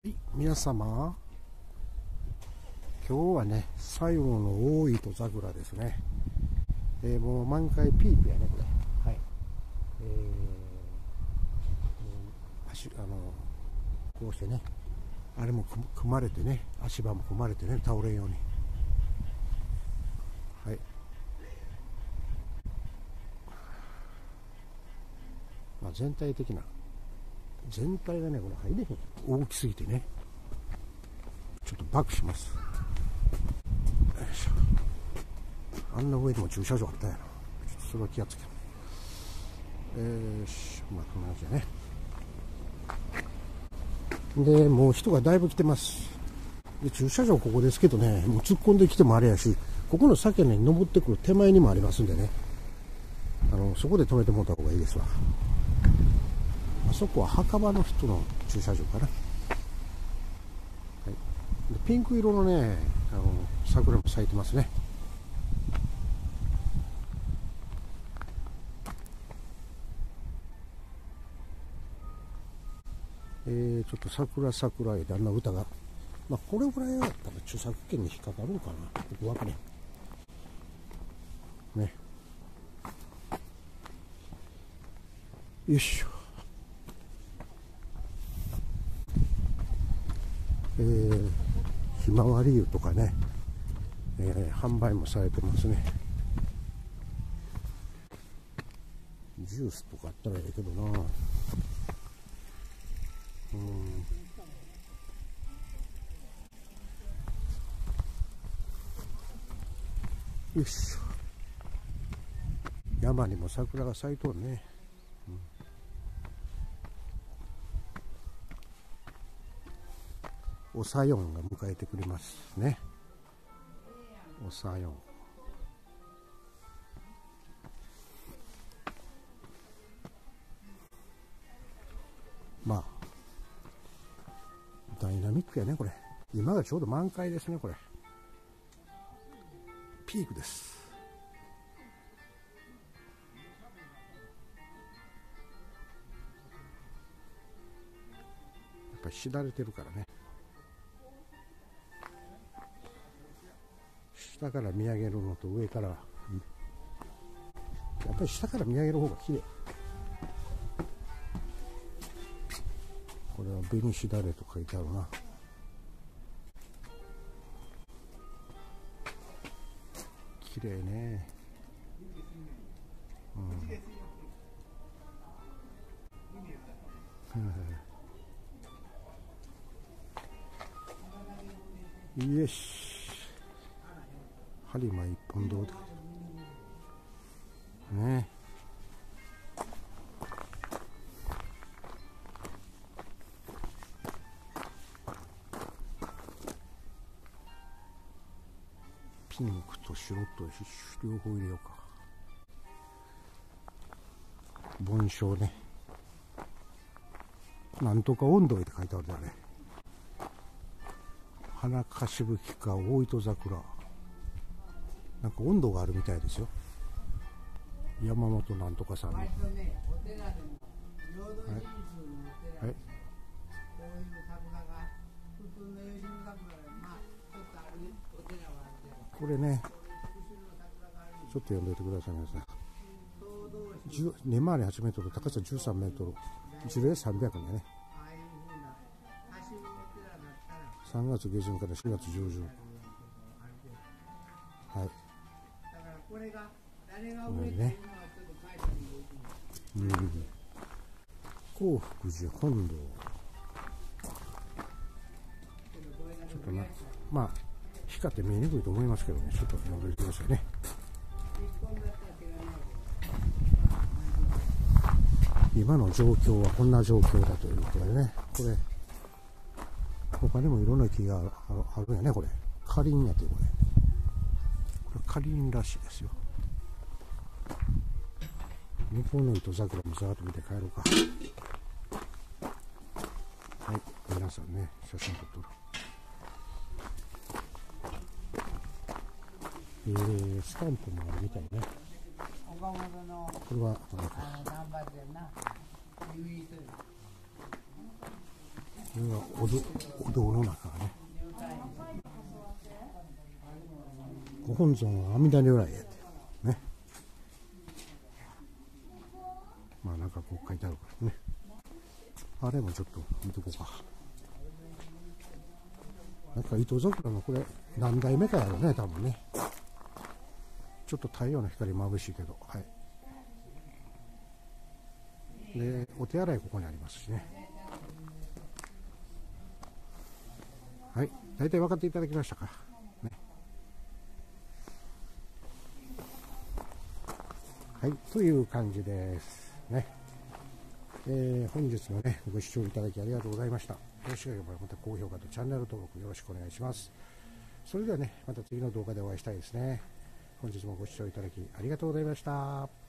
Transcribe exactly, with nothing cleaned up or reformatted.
はい、皆様、今日はね、最後の大糸桜ですね。えー、もう満開ピークやね、これ。はい。えー、足あのこうしてね、あれも組まれてね、足場も組まれてね、倒れんように。はい。まあ、全体的な、全体がね、これ入れへん。大きすぎてね。ちょっとバックします。よいしょ。あんな上でも駐車場あったやな。ちょっとそれは気がつける。えーし、まあこんな感じでね。で、もう人がだいぶ来てます。で、駐車場ここですけどね、もう突っ込んできてもあれやし、ここの先に登ってくる手前にもありますんでね、あのそこで止めてもらった方がいいですわ。あそこは墓場の人の駐車場かな。はい、でピンク色のね、あの桜も咲いてますね。えー、ちょっと桜桜へであんな歌が、まあ、これぐらいだったら著作権に引っかかるのかな、よく分かれんね。よいしょ。えー、ひまわり油とかね、えー、販売もされてますね。ジュースとかあったらいいけどな。うん、よいしょ。山にも桜が咲いとるね。うん、おさよんが迎えてくれますね。おさよん。まあダイナミックやねこれ。今がちょうど満開ですねこれ。ピークです。やっぱりしだれてるからね。下から見上げるのと上から、やっぱり下から見上げる方が綺麗。これは紅しだれと書いてあるな。綺麗ね。うん、よし。播磨一本堂でね。ピンクと白と両方入れようか。盆栽ね。なんとか温度って書いてあるんだね。花かしぶきか大糸桜。なんか温度があるみたいですよ。山本なんとかさんの。はい。はい。これね、ちょっと読んでおいてください皆さん。根回りはちメートル、高さじゅうさんメートル、樹齢さんびゃくねんね。さんがつげじゅんからしがつじゅうじゅん。はい。これね。うん。興福寺本堂。ちょっとな、まあ光って見えにくいと思いますけどね、ちょっと読んでおいてくださいね。今の状況はこんな状況だということでね、これ他にもいろんな木があるんやね。これカリンやて、これこれカリンらしいですよ。向こうの糸桜もざーっと見て帰ろうか。はい、皆さんね、写真撮っとる。えー、スタンプもあるみたいね。これは何か、 これがお堂、お堂の中がね、ご本尊は阿弥陀如来やってね。まあなんかこう書いてあるからね。あれもちょっと見とこうか。なんか糸桜のこれ何代目かやろね、多分ね。ちょっと太陽の光眩しいけど、はい。で、お手洗いここにありますしね。はい、大体分かっていただきましたか。ね、はい、という感じですね。えー、本日もね、ご視聴いただきありがとうございました。よろしければまた高評価とチャンネル登録よろしくお願いします。それではね、また次の動画でお会いしたいですね。本日もご視聴いただきありがとうございました。